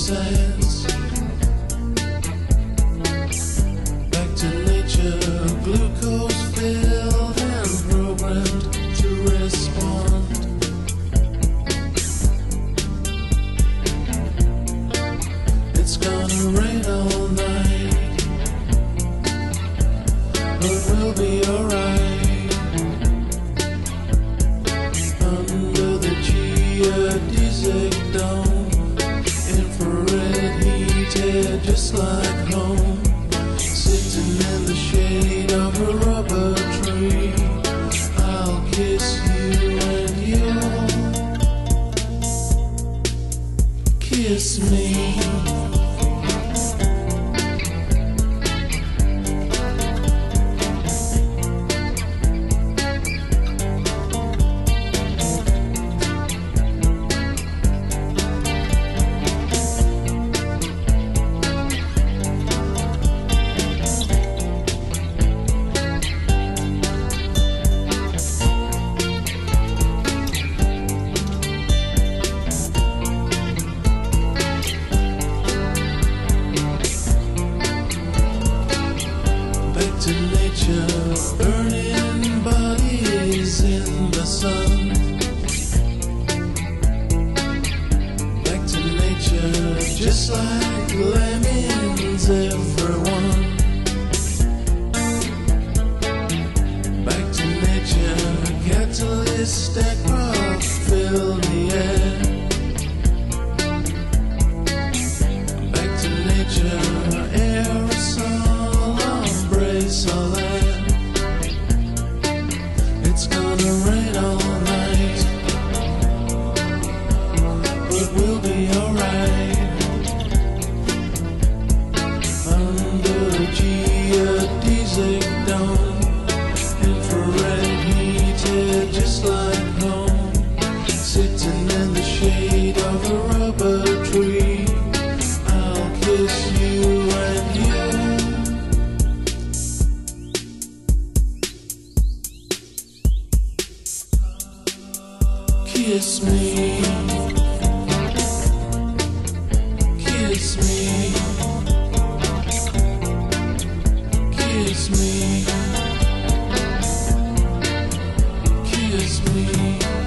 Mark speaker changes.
Speaker 1: sense. Back to nature, glucose filled and programmed to respond. It's gonna rain all night, but we'll be alright. Under the geodesic dome, infrared heated just like home. Sitting in the shade of a rubber tree, I'll kiss you and you'll kiss me. To nature, burning bodies in the sun. Back to nature, just like lemmings, everyone. Back to nature, catalyst aircraft fill the air. Back to nature, aerosol. It's gonna rain all night, but we'll be alright. Under a geodesic dome, infrared heated just like home. Sitting in the shade of a rubber tree, I'll kiss you and you. Kiss me, kiss me, kiss me, kiss me.